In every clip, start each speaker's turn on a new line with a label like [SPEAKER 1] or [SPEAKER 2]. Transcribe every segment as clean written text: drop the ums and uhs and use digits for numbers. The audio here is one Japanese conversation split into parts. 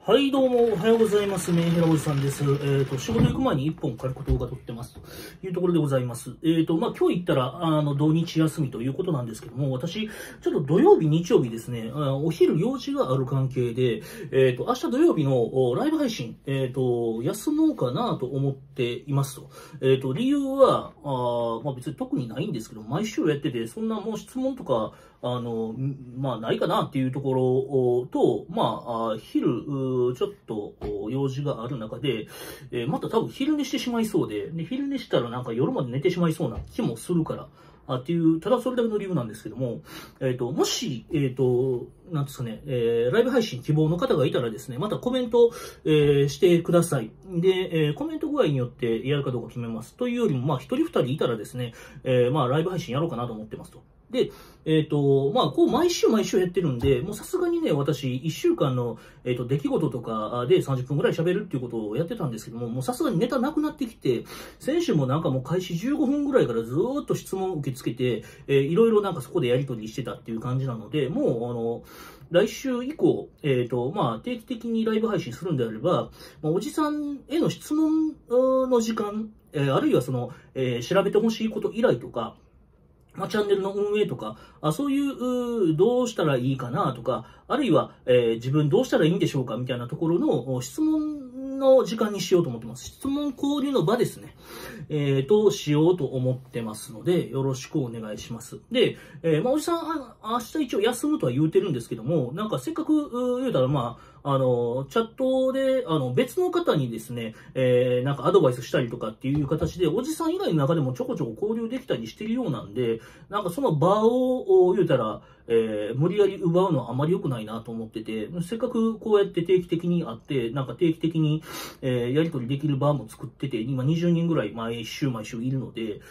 [SPEAKER 1] はい、どうも、おはようございます。メンヘラおじさんです。仕事行く前に1本軽く動画撮ってます。というところでございます。今日行ったら、土日休みということなんですけども、私、ちょっと土曜日、日曜日ですね、お昼用事がある関係で、明日土曜日のライブ配信、休もうかなと思っていますと。理由は、別に特にないんですけど、毎週やってて、そんなもう質問とか、ないかなっていうところと、昼、ちょっと用事がある中で、また多分昼寝してしまいそうで、昼寝したらなんか夜まで寝てしまいそうな気もするから、っていう、ただそれだけの理由なんですけども、もし、なんですかね、ライブ配信希望の方がいたらですね、またコメント、してください。で、コメント具合によってやるかどうか決めます。というよりも、一人二人いたらですね、ライブ配信やろうかなと思ってますと。で、こう毎週やってるんで、もうさすがにね、私、1週間の、出来事とかで30分ぐらい喋るっていうことをやってたんですけども、もうさすがにネタなくなってきて、先週もなんかもう開始15分ぐらいからずーっと質問を受け付けて、いろいろなんかそこでやり取りしてたっていう感じなので、もう、来週以降、定期的にライブ配信するんであれば、おじさんへの質問の時間、あるいは調べてほしいこと依頼とか、チャンネルの運営とか、そういう、どうしたらいいかなとか、あるいは、自分どうしたらいいんでしょうかみたいなところの質問の時間にしようと思ってます。質問交流の場ですね。しようと思ってますので、よろしくお願いします。で、おじさん、明日一応休むとは言うてるんですけども、なんかせっかく言うたら、チャットで、別の方にですね、なんかアドバイスしたりとかっていう形で、おじさん以外の中でもちょこちょこ交流できたりしてるようなんで、なんかその場を言うたら、無理やり奪うのはあまり良くないなと思ってて、せっかくこうやって定期的に会って、なんか定期的に、やり取りできる場も作ってて、今20人ぐらい毎週いるので、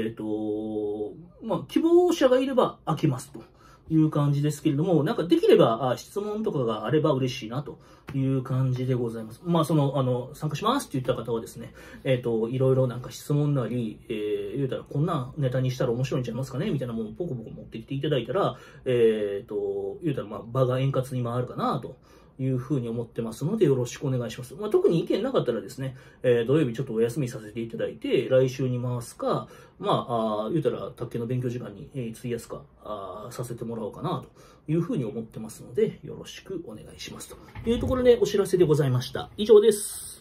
[SPEAKER 1] 希望者がいれば開けますと。いう感じですけれども、なんかできれば質問とかがあれば嬉しいなという感じでございます。参加しますって言った方はですね、いろいろなんか質問なり、言うたらこんなネタにしたら面白いんちゃいますかねみたいなものをポコポコ持ってきていただいたら、言うたら場が円滑に回るかなと。いうふうに思ってますのでよろしくお願いします。特に意見なかったらですね、土曜日ちょっとお休みさせていただいて、来週に回すか、言うたら卓球の勉強時間に費やすか、させてもらおうかなというふうに思ってますので、よろしくお願いしますというところでお知らせでございました。以上です。